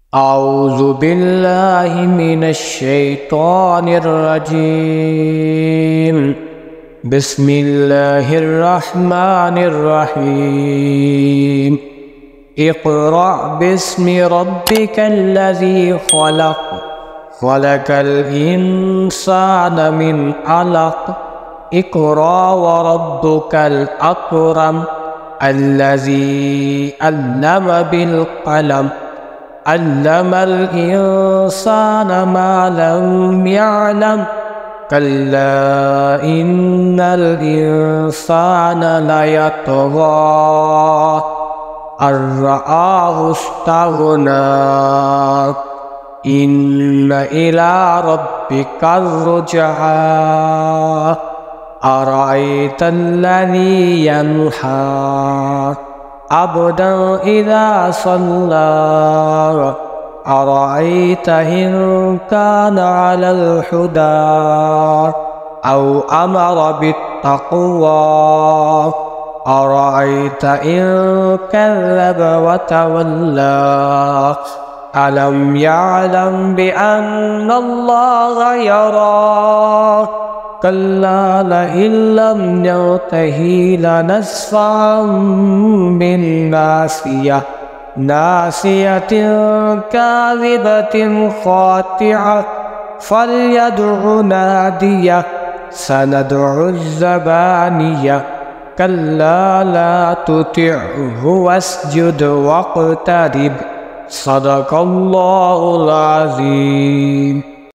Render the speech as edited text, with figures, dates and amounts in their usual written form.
أعوذ بالله من الشيطان الرجيم. بسم الله الرحمن الرحيم. اقرأ باسم ربك الذي خلق، خلق الإنسان من علق. اقرأ وربك الأكرم الذي علم بالقلم، علم الإنسان ما لم يعلم. كلا إن الإنسان ليطغى أن رآه استغنى. إن إلى ربك الرجعى. أرأيت الذي ينهى عبدا إذا صلى. أرأيت إن كان على الهدى أو أمر بالتقوى. أرأيت إن كذب وتولى. ألم يعلم بأن الله يرى. كلا لئن لم ينته لنسفعا بالناصية، ناصية كاذبة خاطعة. فليدع ناديه سندع الزبانية. كلا لا تطعه واسجد واقترب. صدق الله العظيم.